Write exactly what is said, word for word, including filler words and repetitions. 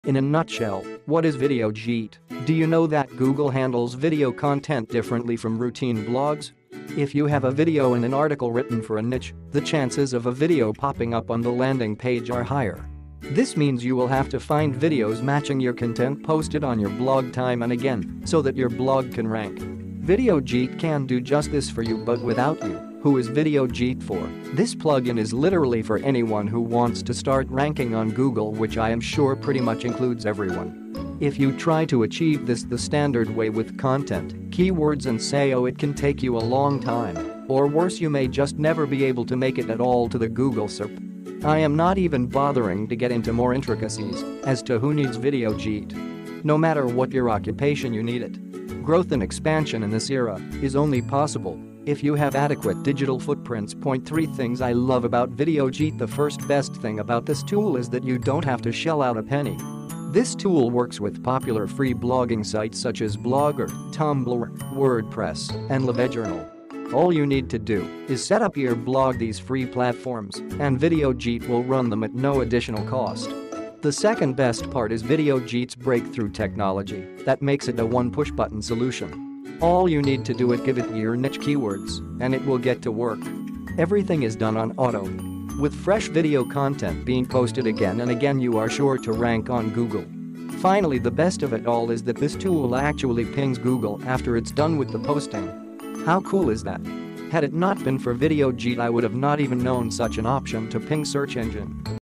In a nutshell, what is VideoJeet? Do you know that Google handles video content differently from routine blogs? If you have a video and an article written for a niche, the chances of a video popping up on the landing page are higher. This means you will have to find videos matching your content posted on your blog time and again so that your blog can rank. VideoJeet can do just this for you, but without you. Who is VideoJeet for? This plugin is literally for anyone who wants to start ranking on Google, which I am sure pretty much includes everyone. If you try to achieve this the standard way with content, keywords and S E O, it can take you a long time, or worse, you may just never be able to make it at all to the Google S E R P. I am not even bothering to get into more intricacies as to who needs VideoJeet. No matter what your occupation, you need it. Growth and expansion in this era is only possible if you have adequate digital footprints. Point three Things I love about VideoJeet. The first best thing about this tool is that you don't have to shell out a penny. This tool works with popular free blogging sites such as Blogger, Tumblr, WordPress, and LiveJournal. All you need to do is set up your blog these free platforms, and VideoJeet will run them at no additional cost. The second best part is VideoJeet's breakthrough technology that makes it a one-push button solution. All you need to do is give it your niche keywords, and it will get to work. Everything is done on auto. With fresh video content being posted again and again, you are sure to rank on Google. Finally, the best of it all is that this tool actually pings Google after it's done with the posting. How cool is that? Had it not been for VideoJeet, I would have not even known such an option to ping search engine.